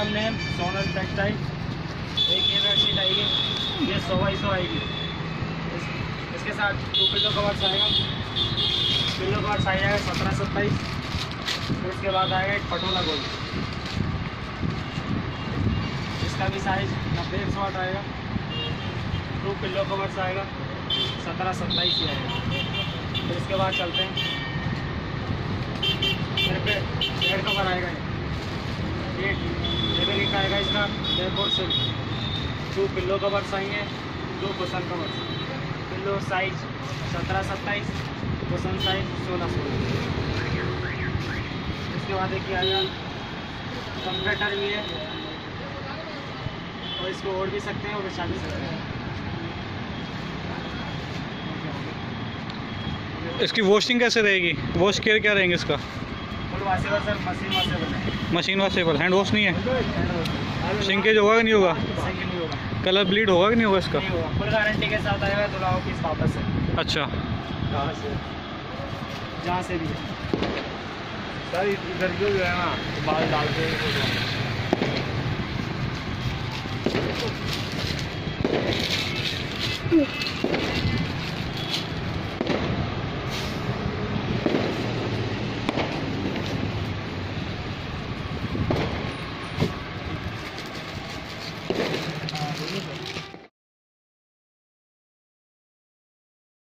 Item name Sonal textile. एक ये bedsheet आएगी, ये 100 आएगी। इसके साथ 2 पिलो कवर्स आएगा। पिलो कवर्स आ जाएगा 17-27। फिर उसके बाद आएगा एक पटोला गोल, इसका भी साइज 90-100 आएगा। 2 पिलो कवर्स आएगा 17-27 ही आएगा। फिर इसके बाद चलते हैं, फिर पे बेड कवर आएगा। ये फैब्रिक आएगा इसका डेकोर सिल्क। 2 पिलो कवर्स आएंगे, 2 cushion covers. Pillow size 17-27, cushion size 16-16। इसके बाद देखिए आएगा कंप्रेटर भी है, और इसको ओढ़ भी सकते हैं और बिछा भी सकते हैं। इसकी वॉशिंग कैसे रहेगी? वॉश केयर क्या रहेंगे इसका? Full washable sir, machine washable है। मशीन वॉशेबल, हैंड वॉश नहीं है? श्रिंकेज होगा कि नहीं होगा? सिंक नहीं होगा। कलर ब्लीड होगा कि नहीं होगा इसका? नहीं होगा, फुल गारंटी के साथ आएगा। धुलाओ पीस वापस है। अच्छा, जहाँ से भी सर इधर जो है ना बाल डाल के